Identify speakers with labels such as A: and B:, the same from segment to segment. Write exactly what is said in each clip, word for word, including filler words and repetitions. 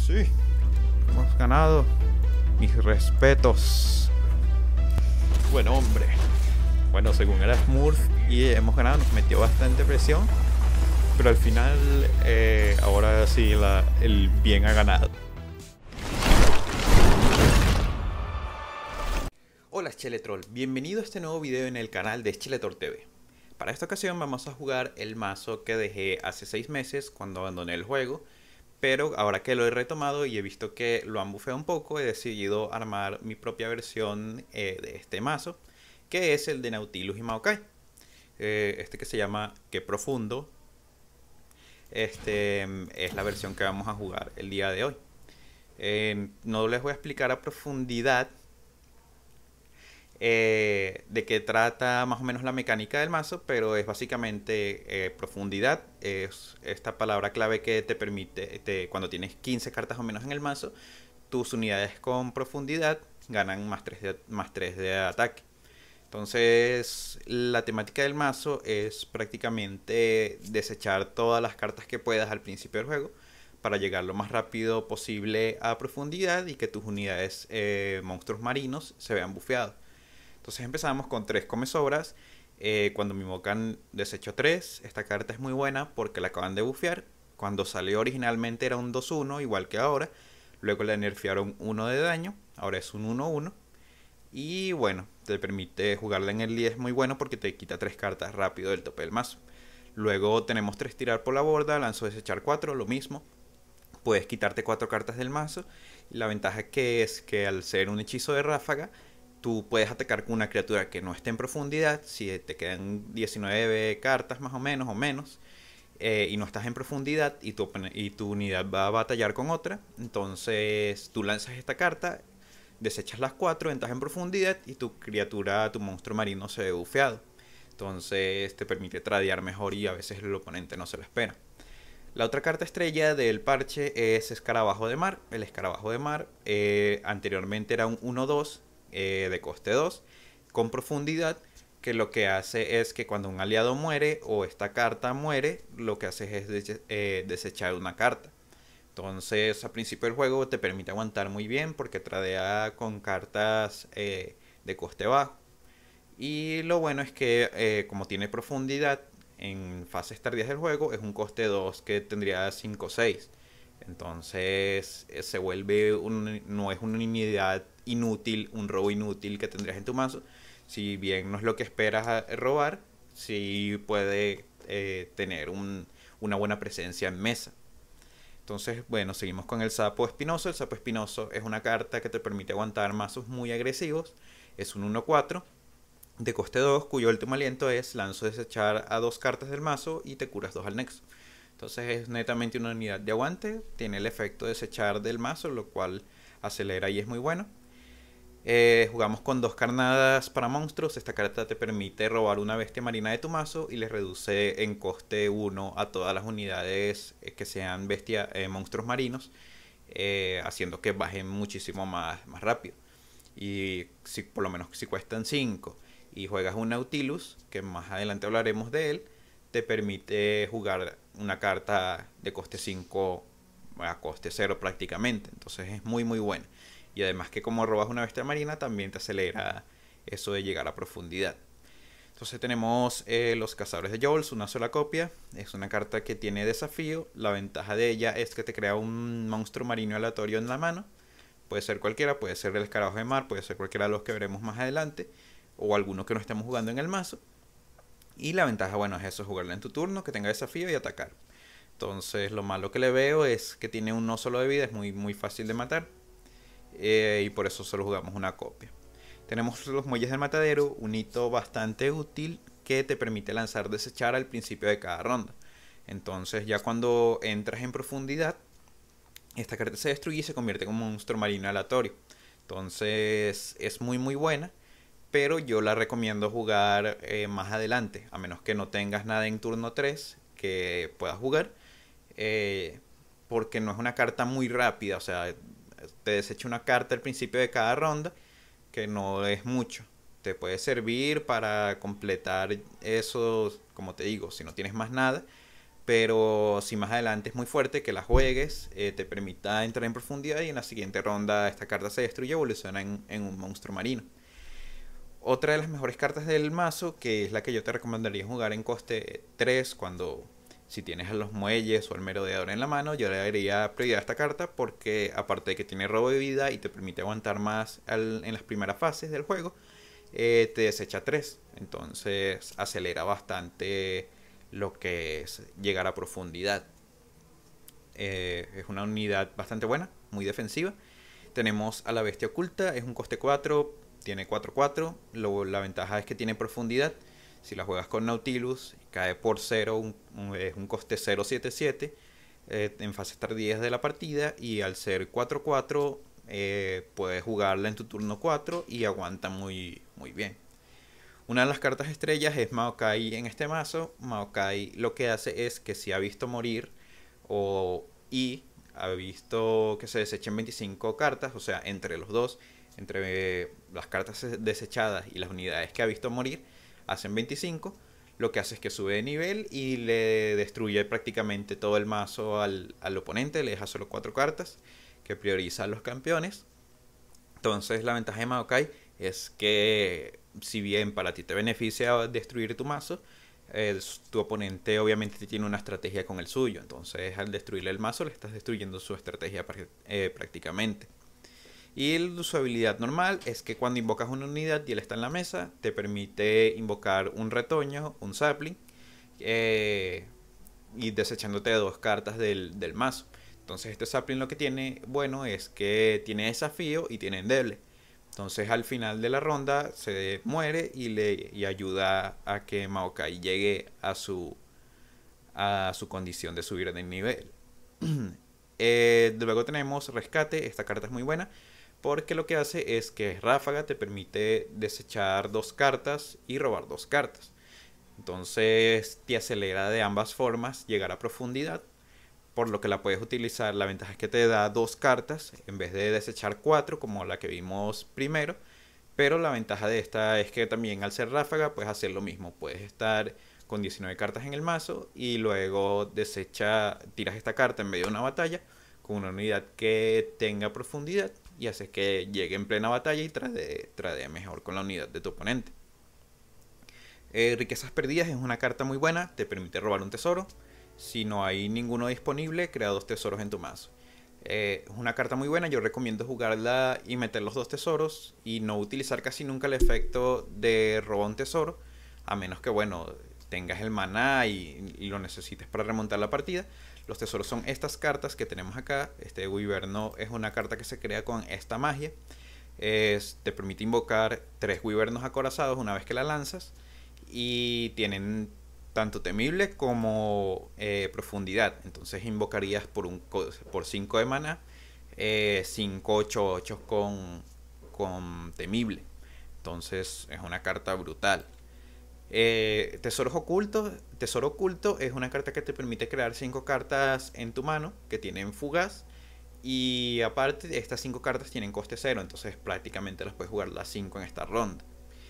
A: Sí, hemos ganado. Mis respetos. Buen hombre. Bueno, según era Smurf y hemos ganado, nos metió bastante presión. Pero al final, eh, ahora sí, la, el bien ha ganado. Hola Cheletrol, bienvenido a este nuevo video en el canal de Cheletor T V. Para esta ocasión vamos a jugar el mazo que dejé hace seis meses cuando abandoné el juego. Pero ahora que lo he retomado y he visto que lo han bufeado un poco, he decidido armar mi propia versión eh, de este mazo, que es el de Nautilus y Maokai. Eh, este que se llama Qué Profundo. Este es la versión que vamos a jugar el día de hoy. Eh, no les voy a explicar a profundidad eh, de qué trata más o menos la mecánica del mazo, pero es básicamente eh, profundidad. Es esta palabra clave que te permite, te, cuando tienes quince cartas o menos en el mazo, tus unidades con profundidad ganan más tres de, más tres de ataque. Entonces la temática del mazo es prácticamente desechar todas las cartas que puedas al principio del juego para llegar lo más rápido posible a profundidad y que tus unidades eh, monstruos marinos se vean bufeados. Entonces empezamos con tres comesobras. Eh, cuando me invocan desecho tres, esta carta es muy buena porque la acaban de bufear. Cuando salió originalmente era un dos uno, igual que ahora. Luego le nerfearon uno de daño, ahora es un uno uno. Y bueno, te permite jugarla en el diez, muy bueno porque te quita tres cartas rápido del tope del mazo. Luego tenemos tres tirar por la borda, lanzo desechar cuatro, lo mismo. Puedes quitarte cuatro cartas del mazo. Y la ventaja que es que al ser un hechizo de ráfaga, tú puedes atacar con una criatura que no esté en profundidad. Si te quedan diecinueve cartas más o menos o menos eh, y no estás en profundidad y tu, y tu unidad va a batallar con otra, entonces tú lanzas esta carta, desechas las cuatro, entras en profundidad y tu criatura, tu monstruo marino se ve bufeado. Entonces te permite tradear mejor y a veces el oponente no se lo espera. La otra carta estrella del parche es Escarabajo de Mar. El Escarabajo de Mar eh, anteriormente era un uno dos eh, de coste dos con profundidad, que lo que hace es que cuando un aliado muere o esta carta muere, lo que hace es des eh, desechar una carta. Entonces a principio del juego te permite aguantar muy bien porque tradea con cartas eh, de coste bajo. Y lo bueno es que eh, como tiene profundidad en fases tardías del juego, es un coste dos que tendría cinco o seis. Entonces eh, se vuelve un, no es una unidad inútil, un robo inútil que tendrías en tu mazo. Si bien no es lo que esperas robar, sí puede eh, tener un, una buena presencia en mesa. Entonces, bueno, seguimos con el Sapo Espinoso. El Sapo Espinoso es una carta que te permite aguantar mazos muy agresivos. Es un uno cuatro de coste dos, cuyo último aliento es lanzo desechar a dos cartas del mazo y te curas dos al nexo. Entonces es netamente una unidad de aguante. Tiene el efecto de desechar del mazo, lo cual acelera y es muy bueno. Eh, jugamos con dos carnadas para monstruos. Esta carta te permite robar una bestia marina de tu mazo y le reduce en coste uno a todas las unidades que sean bestia, eh, monstruos marinos, eh, haciendo que bajen muchísimo más, más rápido. Y si, por lo menos si cuestan cinco y juegas un Nautilus, que más adelante hablaremos de él, te permite jugar una carta de coste cinco a coste cero prácticamente. Entonces es muy muy buena. Y además que como robas una bestia marina, también te acelera eso de llegar a profundidad. Entonces tenemos eh, los cazadores de Joules, una sola copia. Es una carta que tiene desafío. La ventaja de ella es que te crea un monstruo marino aleatorio en la mano. Puede ser cualquiera, puede ser el Escarabajo de Mar, puede ser cualquiera de los que veremos más adelante. O alguno que no estemos jugando en el mazo. Y la ventaja, bueno, es eso, jugarla en tu turno, que tenga desafío y atacar. Entonces lo malo que le veo es que tiene un no solo de vida, es muy, muy fácil de matar. Eh, y por eso solo jugamos una copia. Tenemos los muelles del matadero, un hito bastante útil que te permite lanzar desechar al principio de cada ronda. Entonces ya cuando entras en profundidad, esta carta se destruye y se convierte en un monstruo marino aleatorio. Entonces es muy muy buena, pero yo la recomiendo jugar eh, más adelante, a menos que no tengas nada en turno tres que puedas jugar, eh, porque no es una carta muy rápida. O sea, te desecha una carta al principio de cada ronda, que no es mucho. Te puede servir para completar eso, como te digo, si no tienes más nada. pero si más adelante es muy fuerte, que la juegues, eh, te permita entrar en profundidad y en la siguiente ronda esta carta se destruye y evoluciona en, en un monstruo marino. Otra de las mejores cartas del mazo, que es la que yo te recomendaría jugar en coste tres, cuando si tienes a los muelles o el merodeador en la mano, yo le daría prioridad a esta carta porque aparte de que tiene robo de vida y te permite aguantar más al, en las primeras fases del juego, eh, te desecha tres. Entonces acelera bastante lo que es llegar a profundidad. Eh, es una unidad bastante buena, muy defensiva. Tenemos a la bestia oculta, es un coste cuatro, tiene cuatro cuatro. Luego la ventaja es que tiene profundidad. Si la juegas con Nautilus, cae por cero, un, un, es un coste cero siete siete eh, en fases tardías de la partida. Y al ser cuatro cuatro, eh, puedes jugarla en tu turno cuatro y aguanta muy, muy bien. Una de las cartas estrellas es Maokai en este mazo. Maokai lo que hace es que si ha visto morir o y ha visto que se desechen veinticinco cartas, o sea, entre los dos, entre las cartas desechadas y las unidades que ha visto morir, hacen veinticinco. Lo que hace es que sube de nivel y le destruye prácticamente todo el mazo al, al oponente, le deja solo cuatro cartas, que prioriza a los campeones. Entonces la ventaja de Maokai es que si bien para ti te beneficia destruir tu mazo, eh, tu oponente obviamente tiene una estrategia con el suyo. Entonces al destruirle el mazo le estás destruyendo su estrategia eh, prácticamente. Y el, su habilidad normal es que cuando invocas una unidad y él está en la mesa, te permite invocar un retoño, un sapling, eh, y desechándote dos cartas del, del mazo. Entonces este sapling lo que tiene bueno es que tiene desafío y tiene endeble. Entonces al final de la ronda se muere y le y ayuda a que Maokai llegue a su, a su condición de subir de nivel. eh, luego tenemos Rescate. Esta carta es muy buena porque lo que hace es que Ráfaga te permite desechar dos cartas y robar dos cartas. Entonces te acelera de ambas formas llegar a profundidad, por lo que la puedes utilizar. La ventaja es que te da dos cartas en vez de desechar cuatro como la que vimos primero, pero la ventaja de esta es que también al ser Ráfaga puedes hacer lo mismo. Puedes estar con diecinueve cartas en el mazo y luego desecha, tiras esta carta en medio de una batalla con una unidad que tenga profundidad y haces que llegue en plena batalla y trade, trade mejor con la unidad de tu oponente. Eh, Riquezas Perdidas es una carta muy buena, te permite robar un tesoro. Si no hay ninguno disponible, crea dos tesoros en tu mazo. Eh, es una carta muy buena, yo recomiendo jugarla y meter los dos tesoros y no utilizar casi nunca el efecto de robar un tesoro, a menos que, bueno, tengas el maná y, y lo necesites para remontar la partida. Los tesoros son estas cartas que tenemos acá. Este Wyverno es una carta que se crea con esta magia. Es, te permite invocar tres Wyvernos acorazados una vez que la lanzas y tienen tanto temible como eh, profundidad. Entonces invocarías por un por cinco de mana eh, cinco ocho ocho con, con temible. Entonces es una carta brutal. Eh, tesoros ocultos. Tesoro oculto es una carta que te permite crear cinco cartas en tu mano que tienen fugaz. Y aparte, estas cinco cartas tienen coste cero. Entonces prácticamente las puedes jugar las cinco en esta ronda.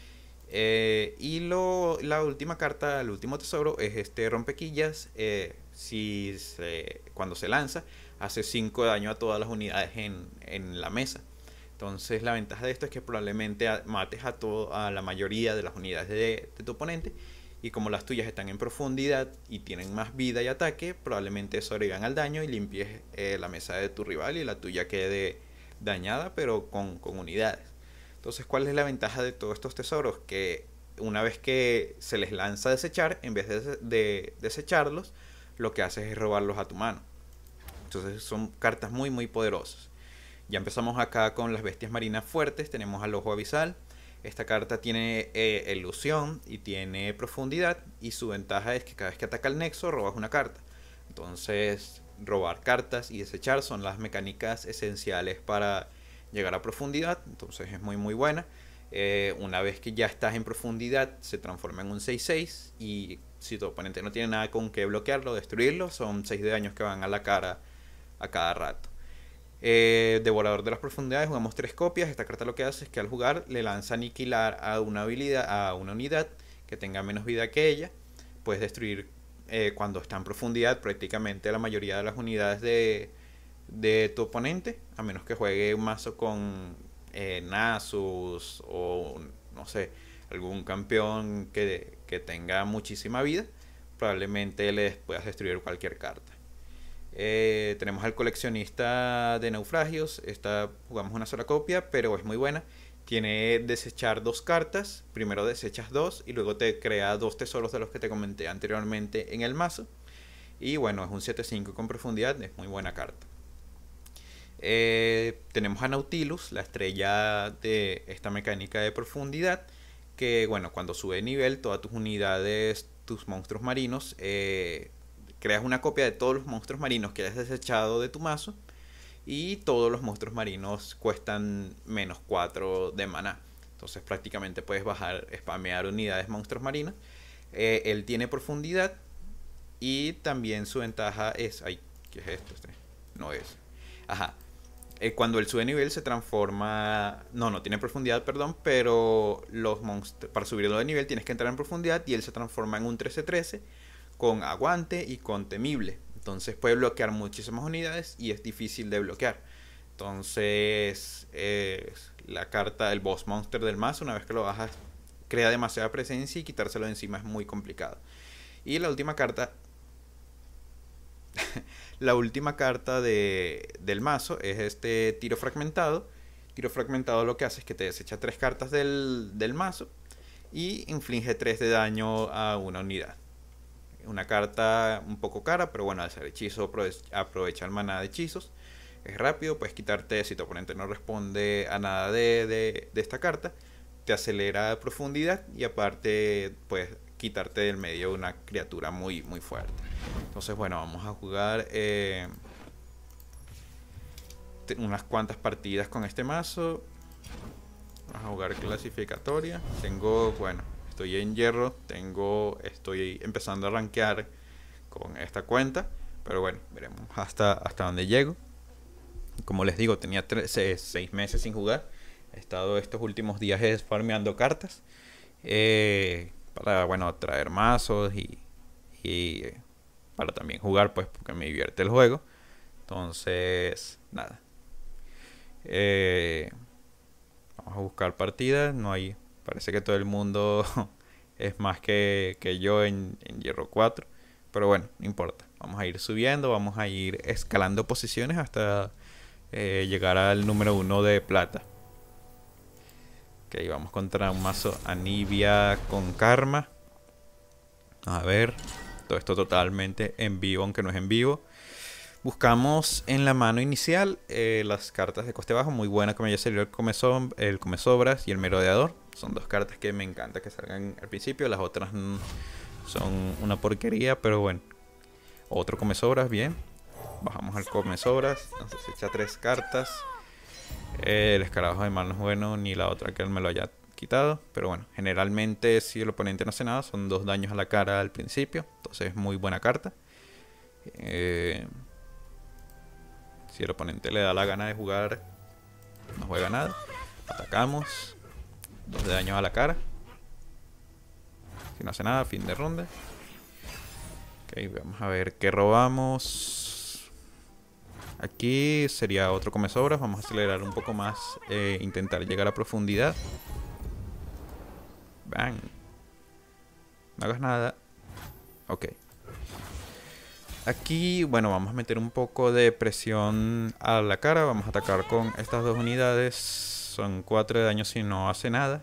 A: Eh, y lo, la última carta, el último tesoro, es este rompequillas. Eh, si se, cuando se lanza, hace cinco de daño a todas las unidades en, en la mesa. Entonces la ventaja de esto es que probablemente mates a, todo, a la mayoría de las unidades de, de tu oponente. Y como las tuyas están en profundidad y tienen más vida y ataque, probablemente sobrevivan al daño y limpies eh, la mesa de tu rival y la tuya quede dañada, pero con, con unidades. Entonces, ¿cuál es la ventaja de todos estos tesoros? Que una vez que se les lanza a desechar, en vez de, de desecharlos, lo que haces es robarlos a tu mano. Entonces son cartas muy muy poderosas. Ya empezamos acá con las bestias marinas fuertes. Tenemos al ojo abisal. Esta carta tiene eh, ilusión y tiene profundidad. Y su ventaja es que cada vez que ataca el nexo, robas una carta. Entonces, robar cartas y desechar son las mecánicas esenciales para llegar a profundidad. Entonces es muy muy buena. Eh, una vez que ya estás en profundidad, se transforma en un seis seis. Y si tu oponente no tiene nada con que bloquearlo o destruirlo, son seis de daños que van a la cara a cada rato. Eh, Devorador de las profundidades, jugamos tres copias. Esta carta lo que hace es que al jugar le lanza aniquilar a una habilidad, a una unidad que tenga menos vida que ella. Puedes destruir eh, cuando está en profundidad, prácticamente la mayoría de las unidades de, de tu oponente, a menos que juegue un mazo con eh, Nasus o no sé, algún campeón que, que tenga muchísima vida, probablemente les puedas destruir cualquier carta. Eh, tenemos al coleccionista de naufragios. Esta jugamos una sola copia, pero es muy buena. Tiene desechar dos cartas. Primero desechas dos y luego te crea dos tesoros de los que te comenté anteriormente en el mazo. Y bueno, es un siete cinco con profundidad, es muy buena carta. Eh, tenemos a Nautilus, la estrella de esta mecánica de profundidad. Que bueno, cuando sube de nivel, todas tus unidades, tus monstruos marinos, eh, creas una copia de todos los monstruos marinos que hayas desechado de tu mazo. Y todos los monstruos marinos cuestan menos cuatro de maná. Entonces prácticamente puedes bajar, spamear unidades monstruos marinos. Eh, él tiene profundidad. Y también su ventaja es... Ay, ¿qué es esto? Este no es. Ajá. Eh, cuando él sube de nivel se transforma... No, no tiene profundidad, perdón. Pero los monstruos, para subirlo de nivel tienes que entrar en profundidad. Y él se transforma en un trece trece con aguante y con temible. Entonces puede bloquear muchísimas unidades y es difícil de bloquear. Entonces eh, la carta, el boss monster del mazo, una vez que lo bajas, crea demasiada presencia y quitárselo de encima es muy complicado. Y la última carta... la última carta de, del mazo es este tiro fragmentado. Tiro fragmentado lo que hace es que te desecha tres cartas del, del mazo y inflige tres de daño a una unidad. Una carta un poco cara, pero bueno, al ser hechizo aprovecha el maná de hechizos. Es rápido, puedes quitarte, si tu oponente no responde a nada de, de, de esta carta, te acelera a profundidad y aparte puedes quitarte del medio una criatura muy, muy fuerte. Entonces bueno, vamos a jugar eh, unas cuantas partidas con este mazo. Vamos a jugar clasificatoria. Tengo, bueno, estoy en hierro, tengo, estoy empezando a rankear con esta cuenta, pero bueno, veremos hasta, hasta dónde llego. Como les digo, tenía seis meses sin jugar. He estado estos últimos días farmeando cartas eh, para, bueno, traer mazos y, y para también jugar, pues, porque me divierte el juego. Entonces, nada. Eh, vamos a buscar partidas. No hay... Parece que todo el mundo es más que, que yo en, en hierro cuatro. Pero bueno, no importa. Vamos a ir subiendo, vamos a ir escalando posiciones hasta eh, llegar al número uno de plata. Ok, vamos contra un mazo Anivia con Karma. A ver, todo esto totalmente en vivo, aunque no es en vivo. Buscamos en la mano inicial eh, las cartas de coste bajo. Muy buena que me haya salido el Comesobras, el Comesobras y el Merodeador. Son dos cartas que me encanta que salgan al principio. Las otras mm, son una porquería, pero bueno. Otro Comesobras, bien. Bajamos al Comesobras. Entonces echa tres cartas. Eh, el escarabajo de mal no es bueno, ni la otra que él me lo haya quitado. Pero bueno, generalmente si el oponente no hace nada, son dos daños a la cara al principio. Entonces es muy buena carta. Eh... Si el oponente le da la gana de jugar, no juega nada. Atacamos. Dos de daño a la cara. Si no hace nada, fin de ronda. Ok, vamos a ver qué robamos. Aquí sería otro Comesobras. Vamos a acelerar un poco más. Eh, intentar llegar a profundidad. Bang. No hagas nada. Ok. Aquí, bueno, vamos a meter un poco de presión a la cara. Vamos a atacar con estas dos unidades. Son cuatro de daño si no hace nada.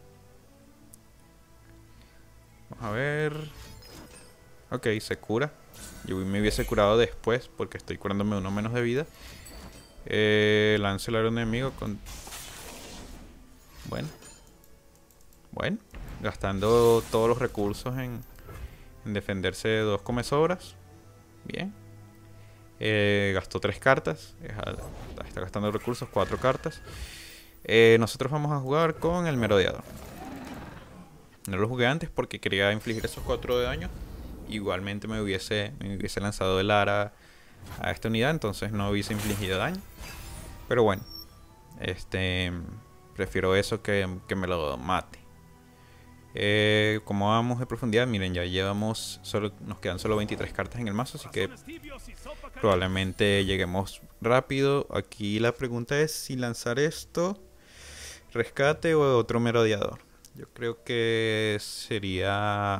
A: Vamos a ver. Ok, se cura. Yo me hubiese curado después porque estoy curándome uno menos de vida. Eh, lance el enemigo con... Bueno. Bueno. Gastando todos los recursos en, en defenderse de dos Comesobras. Bien. Eh, gastó tres cartas. Está gastando recursos, cuatro cartas. Eh, nosotros vamos a jugar con el Merodeador. No lo jugué antes porque quería infligir esos cuatro de daño. Igualmente me hubiese, me hubiese lanzado el ara a esta unidad, entonces no hubiese infligido daño. Pero bueno, este prefiero eso que, que me lo mate. Eh, como vamos de profundidad, miren, ya llevamos, solo nos quedan solo veintitrés cartas en el mazo, así que probablemente lleguemos rápido. Aquí la pregunta es si lanzar esto, rescate o otro merodeador. Yo creo que sería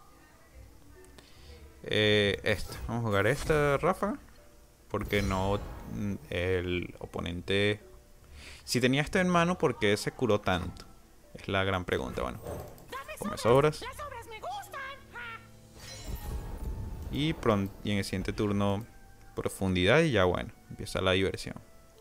A: eh, este. Vamos a jugar esta ráfaga, porque no, el oponente, si tenía esto en mano, ¿por qué se curó tanto? Es la gran pregunta. Bueno, come sobras. Y, pronto, y en el siguiente turno profundidad y ya bueno, empieza la diversión.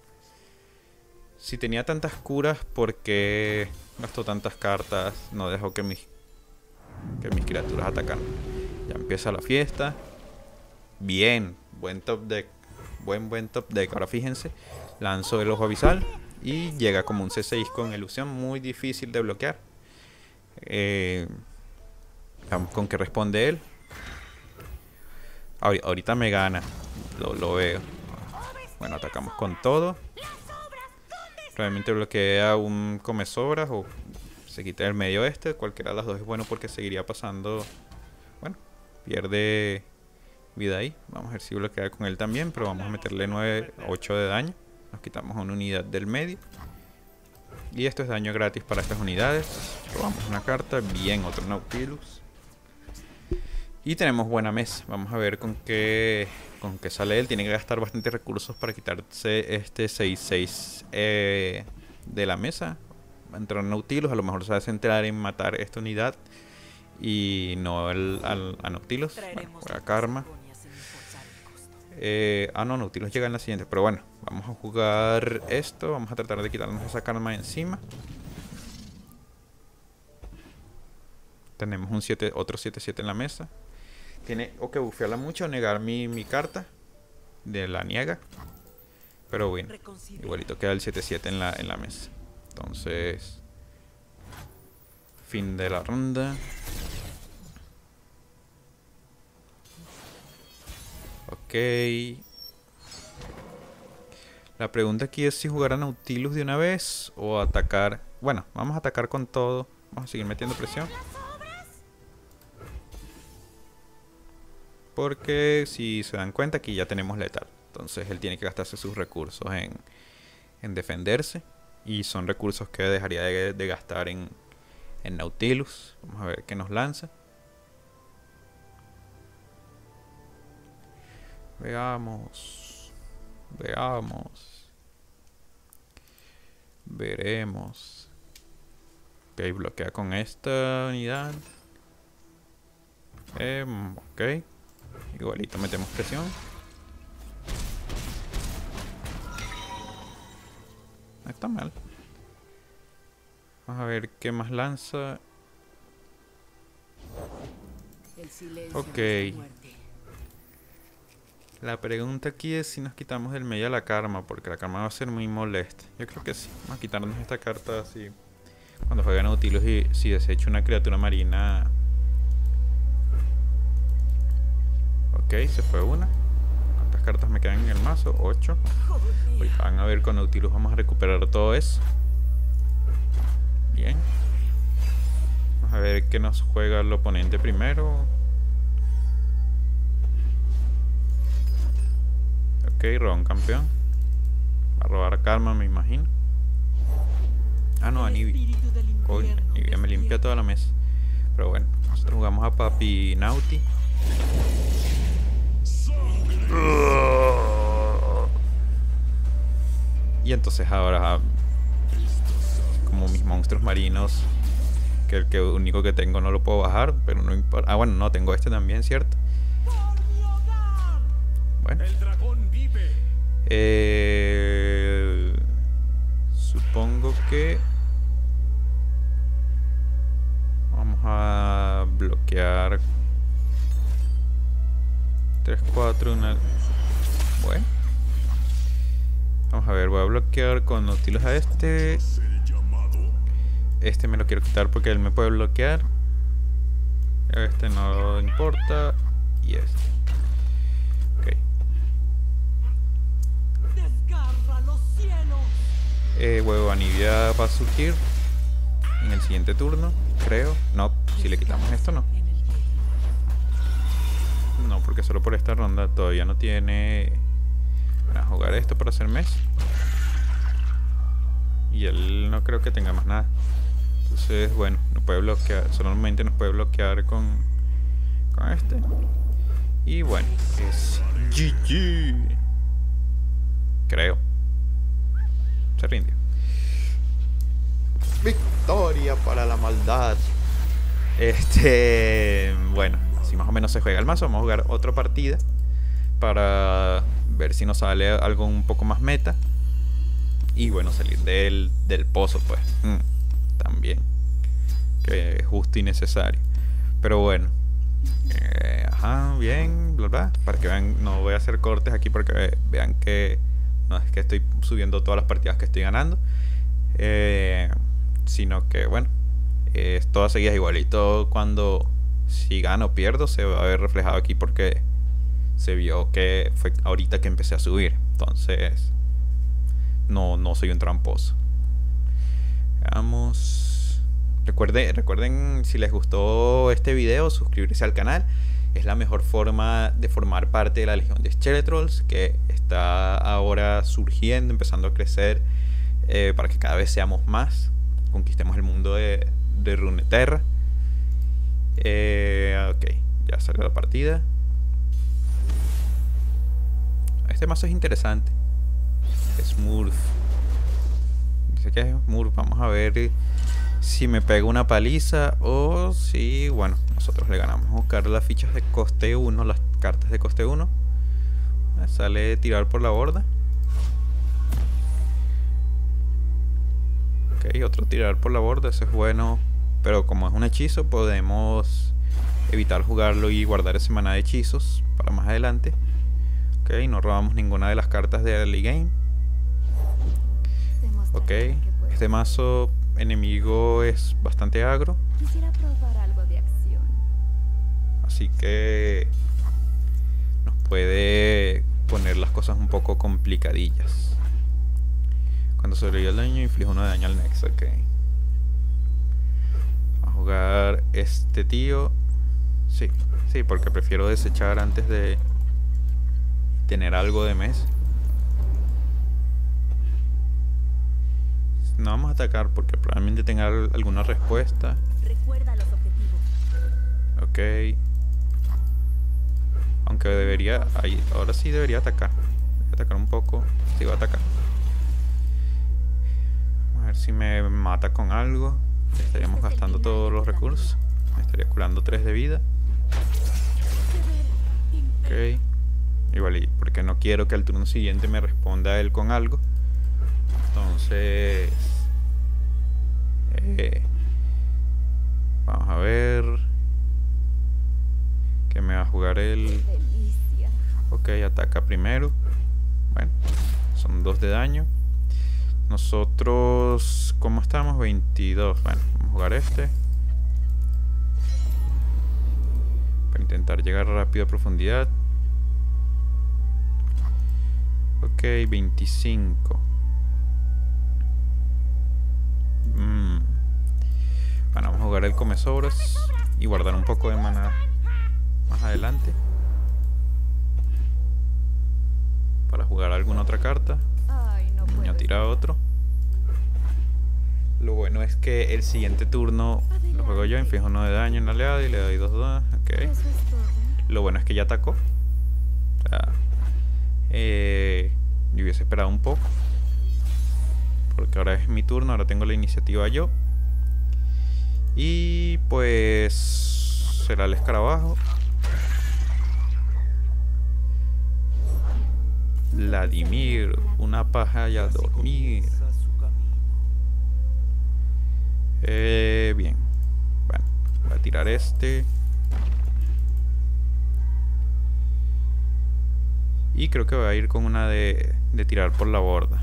A: Si tenía tantas curas, ¿por qué gastó tantas cartas? No dejó que mis, que mis criaturas atacaran. Ya empieza la fiesta. Bien, buen top deck. Buen, buen top deck. Ahora fíjense, lanzo el ojo abisal y llega como un C seis con ilusión, muy difícil de bloquear. Eh, ¿Con qué responde él? Ahorita me gana, lo, lo veo. Bueno, atacamos con todo. Probablemente bloquea un come sobras o se quita el medio este. Cualquiera de las dos es bueno porque seguiría pasando. Bueno, pierde vida ahí. Vamos a ver si bloquea con él también, pero vamos a meterle nueve, ocho de daño. Nos quitamos una unidad del medio. Y esto es daño gratis para estas unidades. Robamos una carta. Bien, otro Nautilus. Y tenemos buena mesa. Vamos a ver con qué, con qué sale él. Tiene que gastar bastantes recursos para quitarse este seis seis eh, de la mesa. Va a entrar Nautilus. A lo mejor se va a centrar en matar esta unidad y no el, al, a Nautilus. Bueno, juega Karma. Eh, ah, no, Nautilus llega en la siguiente. Pero bueno, vamos a jugar esto. Vamos a tratar de quitarnos esa Karma encima. Tenemos un siete, otro siete siete en la mesa. Tiene o que bufearla mucho o negar mi, mi carta. De la niega. Pero bueno, igualito queda el siete siete en la, en la mesa. Entonces, fin de la ronda. Ok. La pregunta aquí es si jugar a Nautilus de una vez o atacar. Bueno, vamos a atacar con todo. Vamos a seguir metiendo presión. Porque si se dan cuenta aquí ya tenemos letal. Entonces él tiene que gastarse sus recursos en, en defenderse. Y son recursos que dejaría de, de gastar en, en Nautilus. Vamos a ver qué nos lanza. Veamos. Veamos. Veremos. Ok, bloquea con esta unidad. Eh, ok. Igualito metemos presión. No está mal. Vamos a ver qué más lanza. Ok. La pregunta aquí es si nos quitamos del medio la Karma, porque la Karma va a ser muy molesta. Yo creo que sí. Vamos a quitarnos esta carta así. Cuando juegan Nautilus y si desecha una criatura marina. Ok, se fue una. ¿Cuántas cartas me quedan en el mazo? ocho. Hoy van a ver con Nautilus vamos a recuperar todo eso. Bien. Vamos a ver qué nos juega el oponente primero. Ok, roba un campeón. Va a robar Karma, me imagino. Ah, no, Anivia. Coño, Anivia me limpia toda la mesa. Pero bueno, nosotros jugamos a Papi Nauti. Y entonces ahora, como mis monstruos marinos, que el que único que tengo no lo puedo bajar, pero no importa. Ah, bueno, no, tengo este también, ¿cierto? Bueno. Eh, supongo que vamos a bloquear tres, cuatro, una. Bueno, vamos a ver, voy a bloquear con Nautilus a este. Este me lo quiero quitar porque él me puede bloquear. Este no importa. Y este. Ok. Eh, huevo, Anivia va a surgir en el siguiente turno, creo. No. si le quitamos esto, no. No, porque solo por esta ronda todavía no tiene. Para jugar esto para hacer mes. Y él no creo que tenga más nada. Entonces, bueno, no puede bloquear. Solamente nos puede bloquear con, con este. Y bueno, es G G. Creo. Se rindió. Victoria para la maldad. Este, bueno, así más o menos se juega el mazo. Vamos a jugar otra partida para ver si nos sale algo un poco más meta. Y bueno, salir del, del pozo, pues. Mm, también. Que es justo y necesario. Pero bueno. Eh, ajá, bien, bla, bla. Para que vean, no voy a hacer cortes aquí porque vean que no es que estoy subiendo todas las partidas que estoy ganando. Eh, sino que, bueno, es todas seguidas igualito. Cuando si gano o pierdo, se va a ver reflejado aquí porque se vio que fue ahorita que empecé a subir. Entonces, no, no soy un tramposo. Veamos. Recuerden, recuerden, si les gustó este video, suscribirse al canal. Es la mejor forma de formar parte de la Legión de Skeletrolls, que está ahora surgiendo, empezando a crecer, eh, para que cada vez seamos más. Conquistemos el mundo de, de Runeterra. Eh, ok, ya salió la partida. Este mazo es interesante. Smurf. Dice que es Smurf. Vamos a ver si me pega una paliza o si, bueno, nosotros le ganamos. Vamos a buscar las fichas de coste uno, las cartas de coste uno. Me sale tirar por la borda. Ok, otro tirar por la borda, ese es bueno. Pero como es un hechizo, podemos evitar jugarlo y guardar ese maná de hechizos para más adelante. Ok, no robamos ninguna de las cartas de early game. Ok, este mazo enemigo es bastante agro.
B: Quisiera probar algo de acción.
A: Así que nos puede poner las cosas un poco complicadillas. Cuando sobrevive el daño, inflige uno de daño al Nex. Ok. Vamos a jugar este tío. Sí, sí, porque prefiero desechar antes de tener algo de mes. No vamos a atacar porque probablemente tenga alguna respuesta.
B: Recuerda los objetivos.
A: Ok. Aunque debería... Ahí, ahora sí debería atacar. Voy a atacar un poco. Sí, va a atacar. A ver si me mata con algo. Estaríamos gastando todos los recursos. Me estaría curando tres de vida. Ok. Igual, porque no quiero que al turno siguiente me responda él con algo. Entonces, eh, vamos a ver que me va a jugar él. Ok, ataca primero. Bueno, son dos de daño. Nosotros, ¿cómo estamos? veintidós. Bueno, vamos a jugar este para intentar llegar rápido a profundidad. Ok, veinticinco. Mm. Bueno, vamos a jugar el Comesobras y guardar un poco de maná más adelante para jugar alguna otra carta.
B: Ay, no
A: Ya tira otro. Lo bueno es que el siguiente turno lo juego yo, inflijo uno de daño en la aliado y le doy dos dos. Ok.
B: Eso es todo.
A: Lo bueno es que ya atacó. O sea, eh, yo hubiese esperado un poco, porque ahora es mi turno, ahora tengo la iniciativa yo. Y pues será el escarabajo. Vladimir, una paja y a dormir. Eh, bien. Bueno, voy a tirar este. Y creo que voy a ir con una de, de tirar por la borda.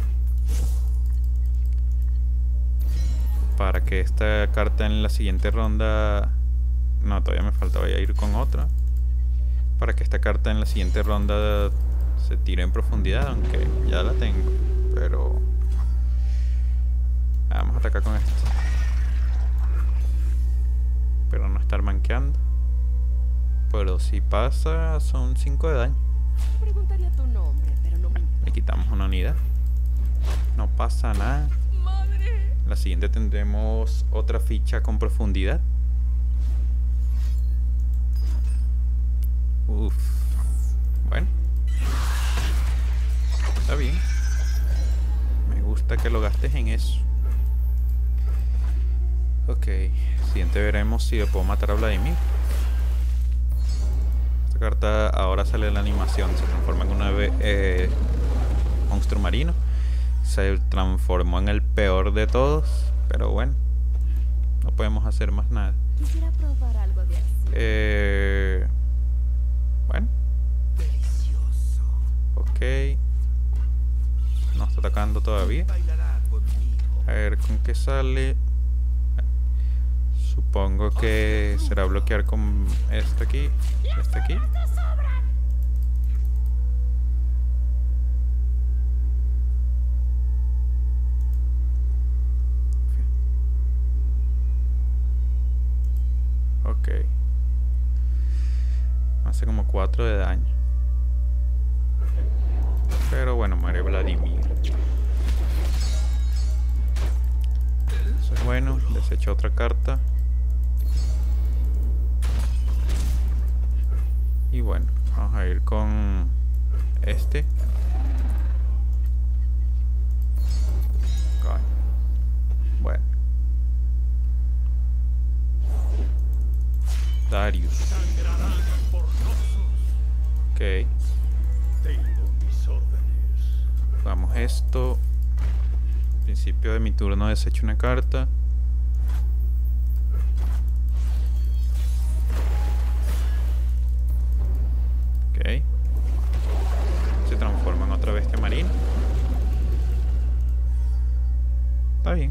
A: Para que esta carta en la siguiente ronda... No, todavía me falta, voy a ir con otra. Para que esta carta en la siguiente ronda se tire en profundidad, aunque ya la tengo. Pero... Vamos a atacar con esto. tanqueando. Pero si pasa, son cinco de daño.
C: Preguntaría tu nombre, pero no me
A: Le quitamos una unidad. No pasa nada.
C: ¡Madre!
A: La siguiente tendremos otra ficha con profundidad. Uf. Bueno. Está bien. Me gusta que lo gastes en eso. Ok. Siguiente veremos si le puedo matar a Vladimir. Esta carta ahora sale la animación. Se transforma en un ave, eh, monstruo marino. Se transformó en el peor de todos. Pero bueno. No podemos hacer más nada.
B: Quisiera probar algo de acción.
A: Eh, bueno.
D: Delicioso.
A: Ok. No está atacando todavía.
D: Bailará conmigo.
A: A ver con qué sale. Supongo que será bloquear con este aquí. Este aquí. Ok. Hace como cuatro de daño. Pero bueno, muere Vladimir. Eso es bueno. Desecho otra carta. Y bueno, vamos a ir con este. Coño. Bueno. Darius.
D: Sangrarán porrosos.
A: Ok.
D: Tengo mis órdenes.
A: Jugamos esto. Principio de mi turno desecho una carta. Ok. Se transforma en otra bestia marina. Está bien.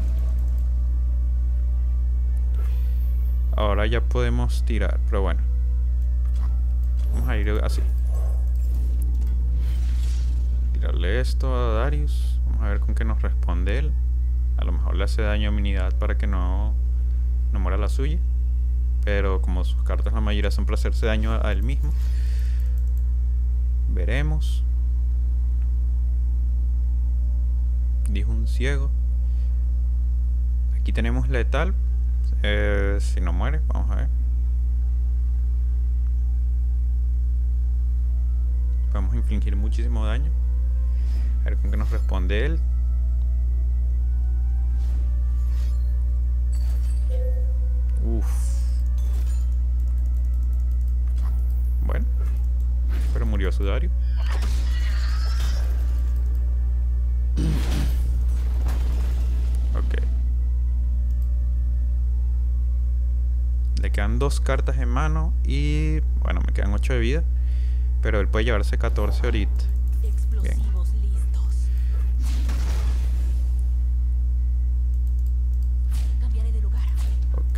A: Ahora ya podemos tirar, pero bueno. Vamos a ir así. Tirarle esto a Darius. Vamos a ver con qué nos responde él. A lo mejor le hace daño a mi unidad para que no, no muera la suya. Pero como sus cartas la mayoría son para hacerse daño a, a él mismo. Veremos. Dijo un ciego. Aquí tenemos letal. Eh, si no muere, vamos a ver. Podemos infligir muchísimo daño. A ver con qué nos responde él. Uff. Bueno. Pero murió Sudario. Ok. Le quedan dos cartas en mano y bueno, me quedan ocho de vida. Pero él puede llevarse catorce ahorita.
C: Explosivos listos. Cambiaré de lugar.
A: Ok.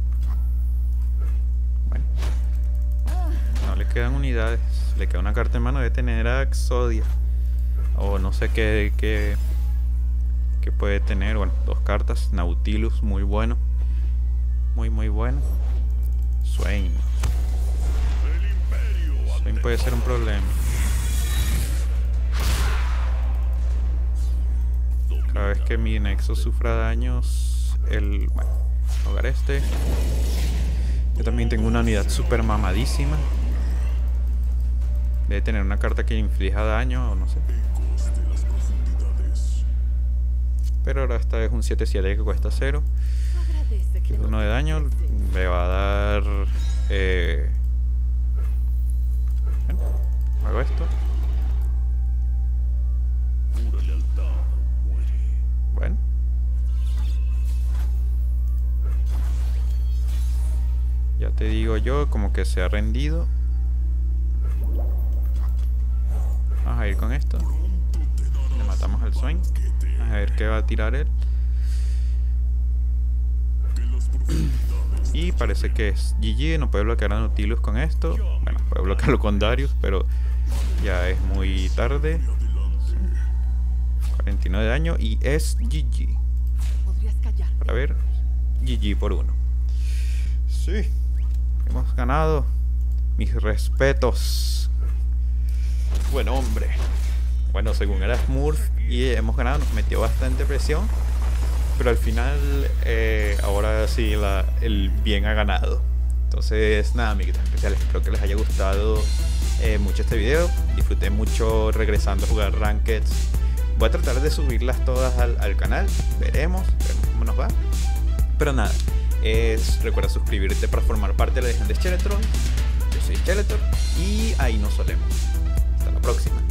A: Bueno. No le quedan unidades. Le queda una carta en mano. Debe tener a Exodia. O no sé qué, qué, qué puede tener. Bueno, dos cartas. Nautilus, muy bueno. Muy, muy bueno. Swain.
D: El imperio.
A: Swain puede ser un problema. Cada vez que mi nexo sufra daños, el... Bueno, ahogar este. Yo también tengo una unidad super mamadísima. Debe tener una carta que inflija daño o no sé.
D: Ecos de las profundidades.
A: Pero ahora esta es un siete siete que cuesta cero.
C: Agradece que no
A: Uno de
C: te
A: daño.
C: prestes.
A: Le va a dar... Eh... Bueno, hago esto.
D: Pura lealtad muere.
A: Bueno. Ya te digo yo, como que se ha rendido. Vamos a ir con esto. Le matamos al Swain. A ver qué va a tirar él.
D: Que las profundidades.
A: Y parece que es G G. No puede bloquear a Nautilus con esto. Bueno, puede bloquearlo con Darius, pero ya es muy tarde. cuarenta y nueve de daño y es G G.
C: Podrías callar.
A: Para ver, G G por uno. Sí, Hemos ganado. Mis respetos. Buen hombre. Bueno, según era Smurf y hemos ganado, nos metió bastante presión. Pero al final, eh, ahora sí, la, el bien ha ganado. Entonces, nada, amiguitos especiales, espero que les haya gustado eh, mucho este video. Disfruté mucho regresando a jugar Rankeds. Voy a tratar de subirlas todas al, al canal. Veremos, veremos cómo nos va. Pero nada, es, recuerda suscribirte para formar parte de la Legión de Skeletron. Yo soy Skeletor y ahí nos solemos. Hasta la próxima.